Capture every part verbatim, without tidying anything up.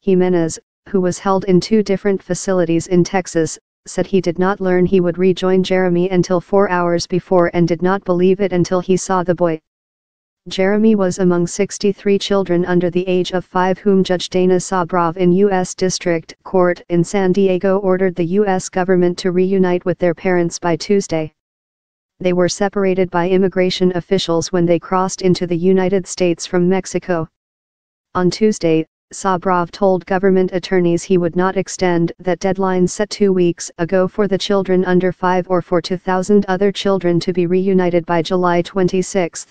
Jimenez, who was held in two different facilities in Texas, said he did not learn he would rejoin Jeremy until four hours before and did not believe it until he saw the boy. Jeremy was among sixty-three children under the age of five whom Judge Dana Sabrov in U S District Court in San Diego ordered the U S government to reunite with their parents by Tuesday. They were separated by immigration officials when they crossed into the United States from Mexico. On Tuesday, Sabrov told government attorneys he would not extend that deadline set two weeks ago for the children under five or for two thousand other children to be reunited by July twenty-sixth.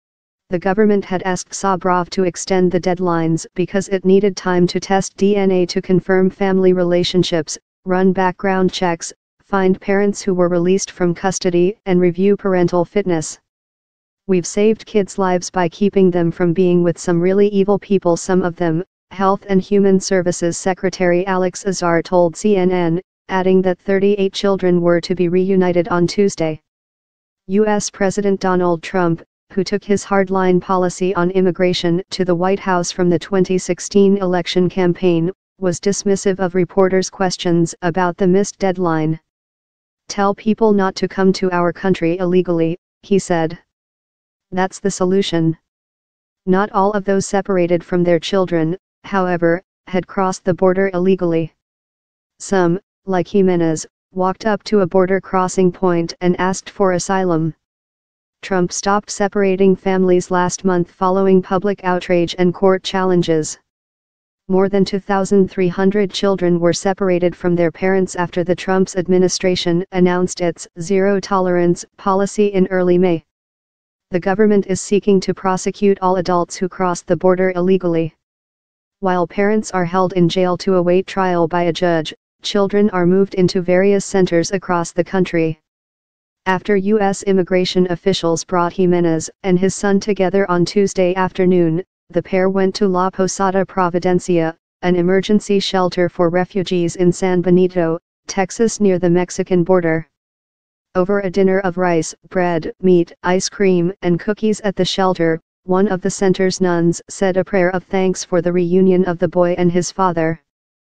The government had asked Sabrov to extend the deadlines because it needed time to test D N A to confirm family relationships, run background checks, find parents who were released from custody, and review parental fitness. "We've saved kids' lives by keeping them from being with some really evil people, some of them," Health and Human Services Secretary Alex Azar told C N N, adding that thirty-eight children were to be reunited on Tuesday. U S President Donald Trump, who took his hardline policy on immigration to the White House from the twenty sixteen election campaign, was dismissive of reporters' questions about the missed deadline. "Tell people not to come to our country illegally," he said. "That's the solution." Not all of those separated from their children, however, had crossed the border illegally. Some, like Jimenez, walked up to a border crossing point and asked for asylum. Trump stopped separating families last month following public outrage and court challenges. More than two thousand three hundred children were separated from their parents after the Trump's administration announced its zero-tolerance policy in early May. The government is seeking to prosecute all adults who cross the border illegally. While parents are held in jail to await trial by a judge, children are moved into various centers across the country. After U S immigration officials brought Jimenez and his son together on Tuesday afternoon, the pair went to La Posada Providencia, an emergency shelter for refugees in San Benito, Texas near the Mexican border. Over a dinner of rice, bread, meat, ice cream, and cookies at the shelter, one of the center's nuns said a prayer of thanks for the reunion of the boy and his father.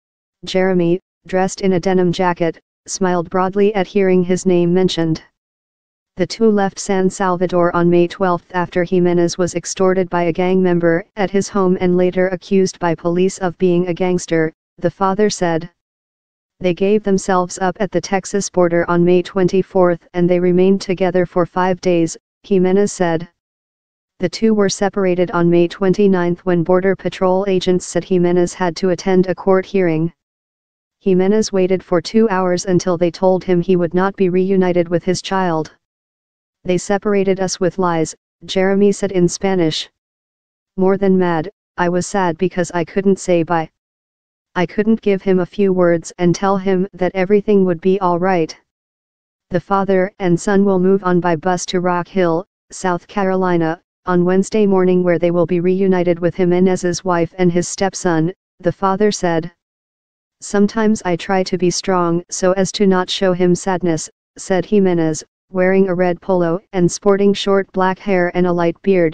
Jeremy, dressed in a denim jacket, smiled broadly at hearing his name mentioned. The two left San Salvador on May twelfth after Jimenez was extorted by a gang member at his home and later accused by police of being a gangster, the father said. They gave themselves up at the Texas border on May twenty-fourth and they remained together for five days, Jimenez said. The two were separated on May twenty-ninth when Border Patrol agents said Jimenez had to attend a court hearing. Jimenez waited for two hours until they told him he would not be reunited with his child. "They separated us with lies," Jeremy said in Spanish. "More than mad, I was sad because I couldn't say bye. I couldn't give him a few words and tell him that everything would be all right." The father and son will move on by bus to Rock Hill, South Carolina, on Wednesday morning where they will be reunited with Jimenez's wife and his stepson, the father said. "Sometimes I try to be strong so as to not show him sadness," said Jimenez, wearing a red polo and sporting short black hair and a light beard.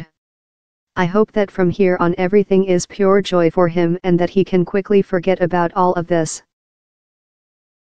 "I hope that from here on everything is pure joy for him and that he can quickly forget about all of this."